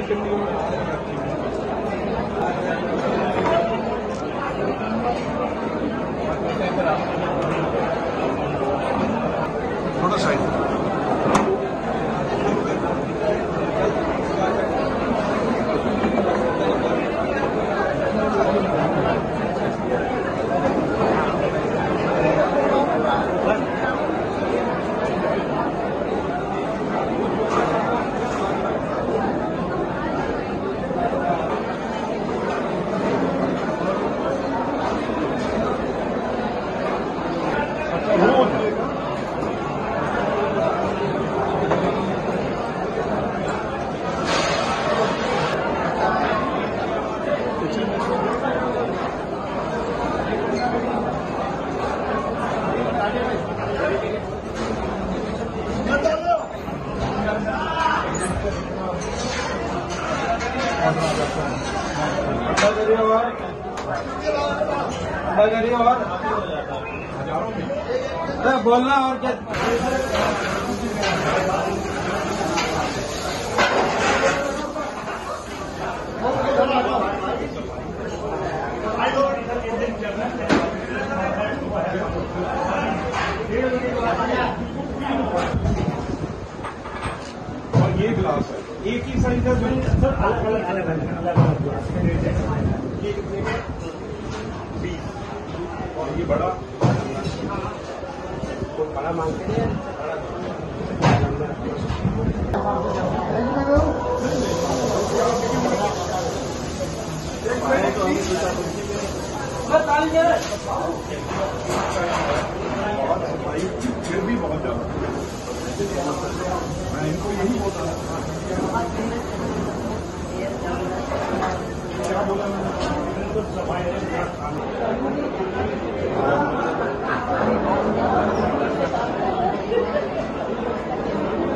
थोड़ा साइड और बोलना और क्या और ये गिलास है एक ही साइज का सर अलग ये कितने का 20 और ये बड़ा तो बड़ा मांगते हैं फिर भी बहुत ज्यादा मैं इनको यही बोलता